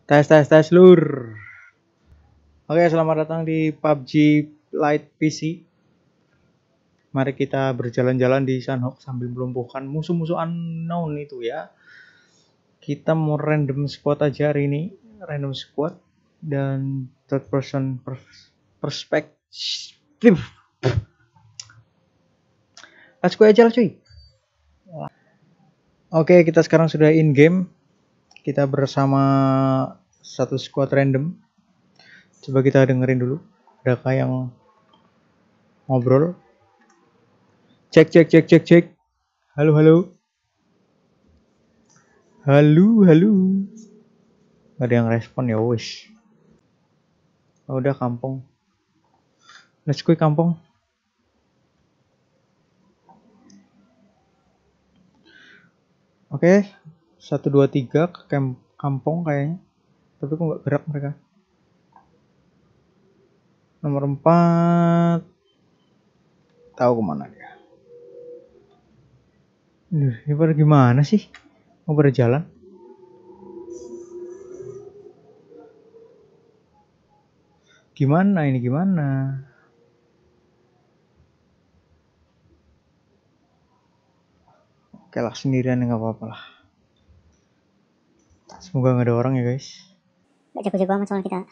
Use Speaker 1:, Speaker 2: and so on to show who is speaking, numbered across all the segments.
Speaker 1: Tes tes tes lur. Oke, selamat datang di PUBG Lite PC. Mari kita berjalan-jalan di Sanhok sambil melumpuhkan musuh-musuh unknown itu ya. Kita mau random squad aja hari ini, random squad dan third person perspective. Let's go aja cuy. Oke, kita sekarang sudah in game. Kita bersama satu squad random. Coba kita dengerin dulu. Adakah yang ngobrol? Cek. Halo. Halo. Gak ada yang respon ya wis. Oh, udah kampung. Let's go kampung. Oke. 1 2 3 ke kampung kayaknya. Tapi kok gak gerak mereka. Nomor 4 tahu kemana dia. Ini pada gimana sih? Mau pada jalan? Gimana ini gimana? Oke lah sendirian nggak apa-apa lah. Semoga nggak ada orang ya guys.
Speaker 2: Gak jago-jago amat soal kita.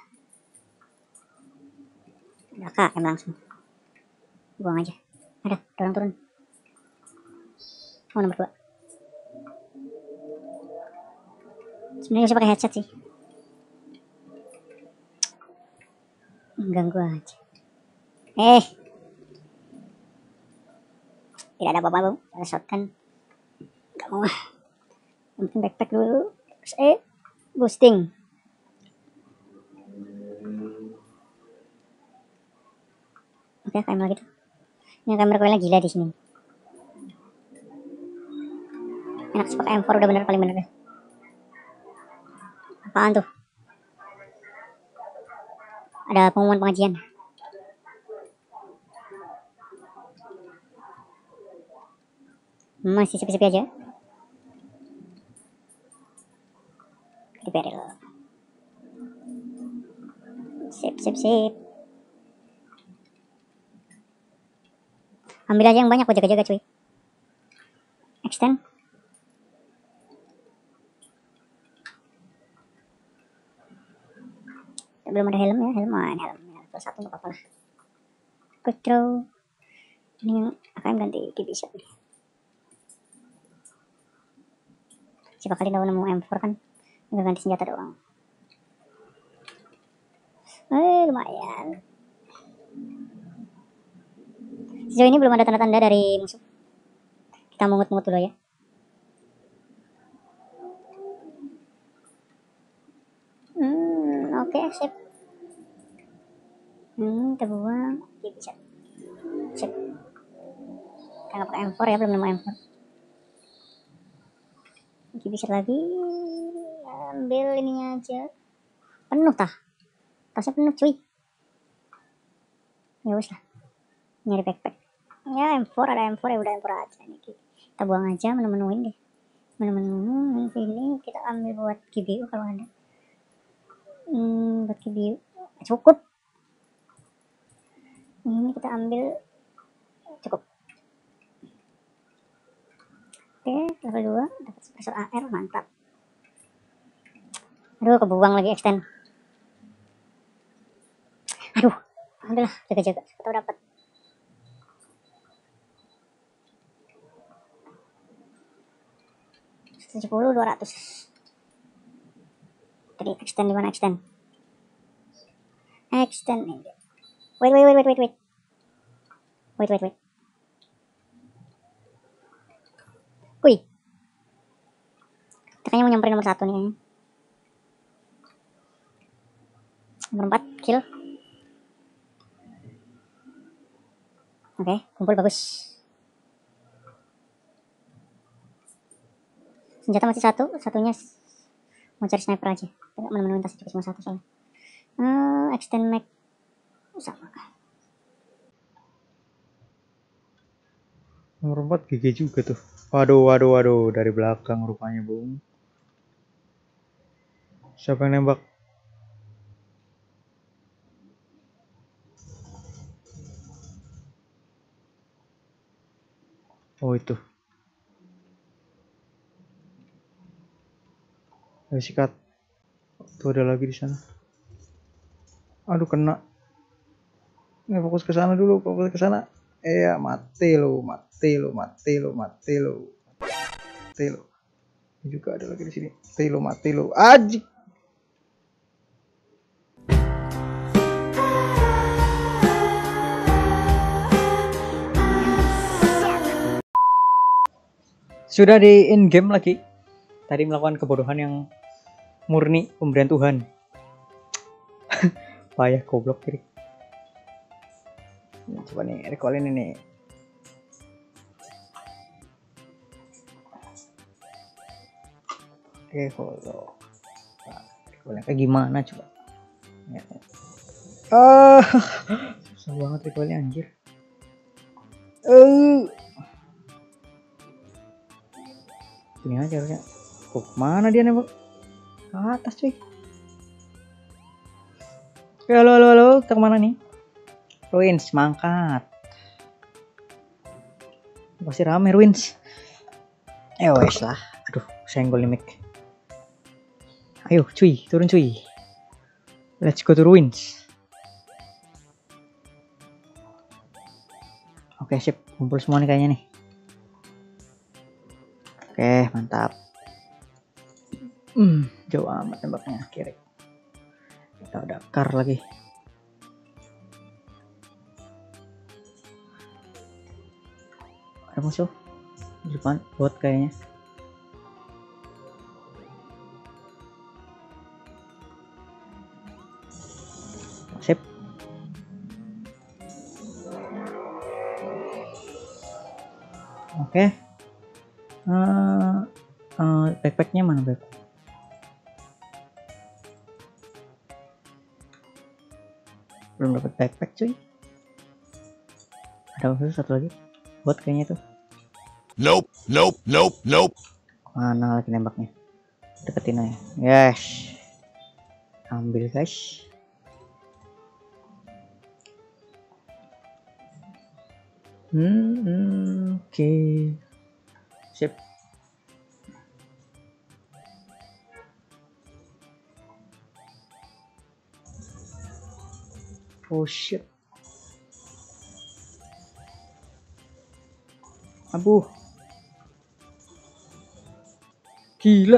Speaker 2: Udah KM langsung. Buang aja. Ada orang turun. Oh, nomor 2. Sebenarnya bisa pakai headset sih. Ganggu aja. Tidak ada apa-apa, Bang. Ada shotgun. Gak mau. Yang penting backpack dulu. Terus boosting. Oke, KM lagi tuh. Ini kamera recoilnya gila di sini. Enak sih pakai M4 udah bener paling bener deh. Apaan tuh? Ada pengumuman pengajian. Masih sepi-sepi aja. Di barrel. Sip. Ambil aja yang banyak, gue jaga-jaga cuy. Extend. Belum ada helm ya, helm. Plus 1 gak apa-apa lah. Quick draw. Ini yang akan ganti GB shot nih. Siapa kali tahu nemu M4 kan, tinggal ganti senjata doang. Lumayan. Sejauh ini belum ada tanda-tanda dari musuh. Kita mungut-mungut dulu ya. Oke, sip. Kita buang. Bisa. Sip. Kita nggak pakai M4 ya, belum nemu M4. Bisa lagi. Ambil ininya aja. Penuh tah. Tasnya penuh cuy. Ya wis lah. Nyari backpack. Ya M4, ada M4 ya udah M4 aja nih. Kita buang aja menu-menuin deh. Menu-menu ini kita ambil buat GBU kalau ada. Buat GBU cukup. Ini kita ambil cukup. Oke, level 2 dapat suppressor AR, mantap. Aduh, kebuang lagi extend. Aduh, alhamdulillah, jaga-jaga. Kita dapat. $70, $200. Tadi extend di mana extend? Extend ini. Wait. Wih. Kita kayaknya mau nyamperin nomor 1 nih kayaknya. Nomor 4, kill. Oke, kumpul bagus. Senjata masih satunya mau cari sniper aja. Enggak menemuin tas cuma 1 soalnya. Extend mag sama.
Speaker 1: Nomor 4 GG juga tuh. Waduh, dari belakang rupanya, Bung. Siapa yang nembak? Oh itu. Ayo sikat. Tuh ada lagi di sana. Aduh kena. Nggak fokus ke sana dulu, fokus ke sana. Ya mati lo, mati lo, mati lo, mati lo, mati lo. Ini juga ada lagi di sini. Mati lo, aji. Sudah di in game lagi. Tadi melakukan kebodohan yang murni pemberian Tuhan. Payah goblok kiri. Coba nih recallin ini. Oke, follow. Recallnya kayak gimana coba? Ya. Susah banget recallnya anjir. Ini aja harusnya. Oh, mana dia nembak? Atas cuy. Halo, kita kemana nih? Ruins, mangkat. Pasti rame Ruins. Wes lah. Aduh, senggol nih mic. Ayo cuy, turun cuy. Let's go to Ruins. Oke, sip. Kumpul semua nih kayaknya nih. Oke, mantap. Jauh amat tembaknya kiri. Kita ada kar lagi. Ada musuh di depan, bot kayaknya. Sip. Oke. Backpacknya mana backpack? Belum dapat backpack cuy. Ada musuh satu lagi. Bot kayaknya tuh.
Speaker 3: Nope.
Speaker 1: Mana lagi nembaknya? Deketin aja. Yes. Ambil guys. Oke. Sip. Oh shit. Aduh. Gila.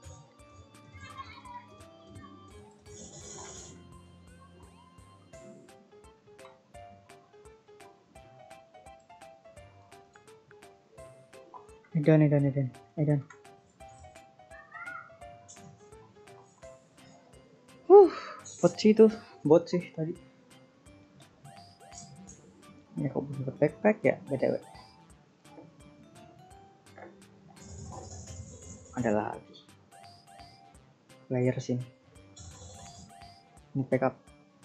Speaker 1: Edan. Bot sih tadi. Ini kok belum dapat backpack ya, btw. Ada lagi player sini. Ini backup.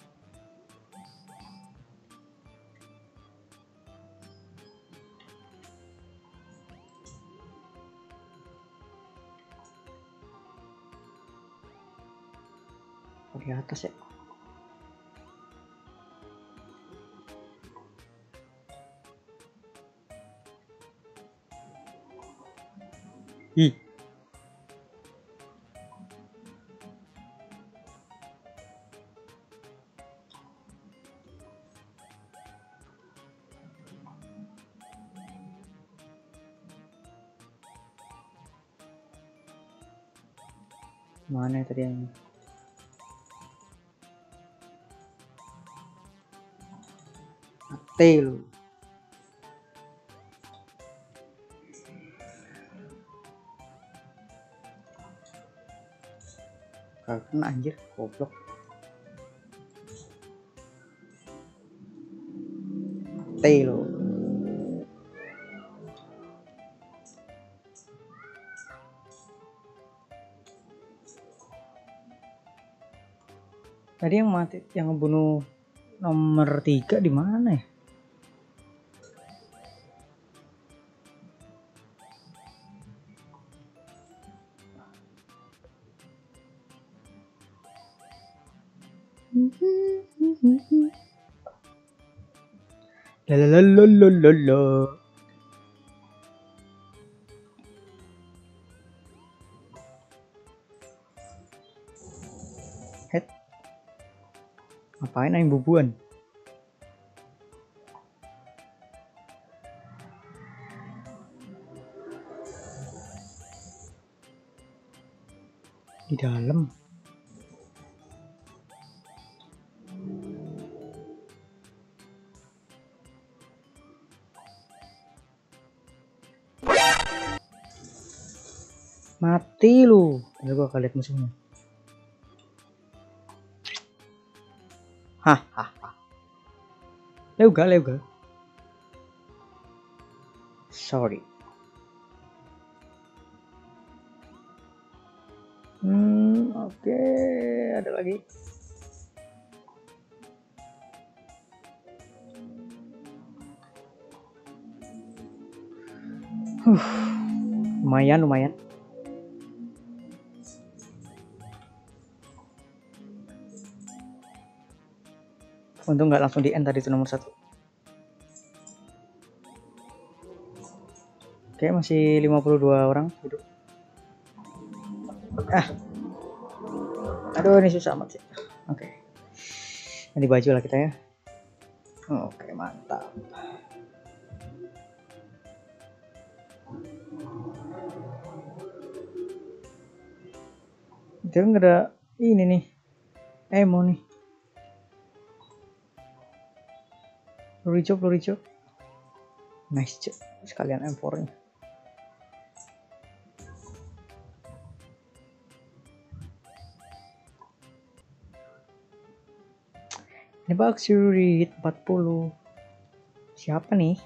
Speaker 1: Di atas ya. Ih. Mana tadi yang mati lu. Kagak anjir, goblok. Mati lu. Tadi yang mati, yang ngebunuh nomor 3 di mana ya? La la la la la la la. Head. Ngapain aing bubuan? Di dalam. Mati lu. Ya gua akan lihat musuhnya. Hahaha. Leuga. Sorry. Oke, ada lagi. Lumayan. Untung nggak langsung di end tadi itu nomor 1. Oke, masih 52 orang hidup. Aduh, ini susah amat sih. Oke. Ganti baju lah kita ya. Oke, mantap. Dia nggak ada ini nih. Emo nih. Peluru hijau. Nice, cek. Sekalian M4-nya. Ini bak surit 40. Siapa nih?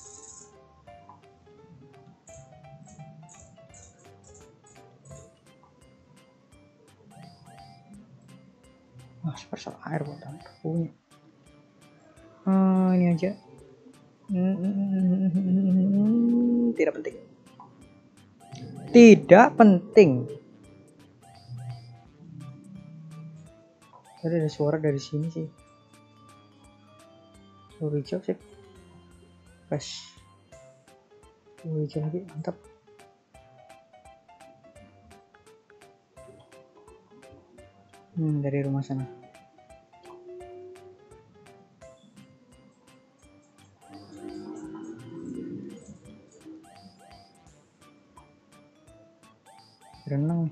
Speaker 1: Supercell air buat punya. Ini aja. Tidak penting. Ada suara dari sini sih. Peluru hijau sih. Pas. Peluru hijau lagi, mantap. Dari rumah sana. Renang.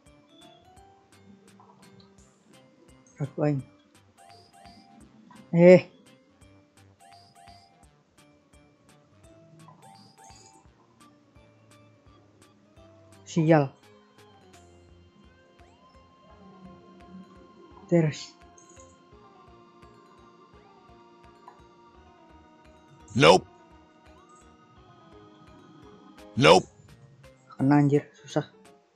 Speaker 1: Ragu aing. Sial. Terus.
Speaker 3: Nope.
Speaker 1: Kena anjir, susah.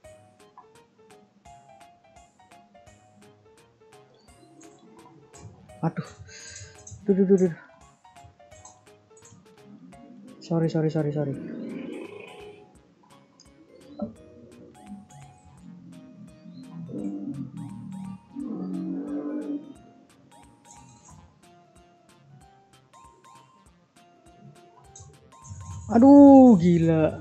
Speaker 1: Aduh. Duh. Sorry. Aduh, gila.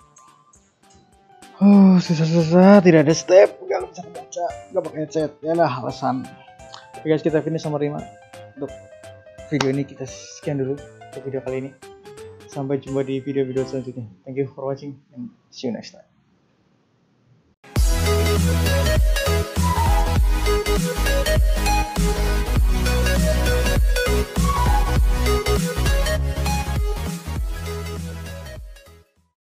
Speaker 1: Susah, tidak ada step, gak bisa baca, gak pakai headset. Ya lah alasan. Oke guys, kita finish nomor 5. Untuk video ini kita sekian dulu untuk video kali ini. Sampai jumpa di video-video selanjutnya. Thank you for watching and see you next time.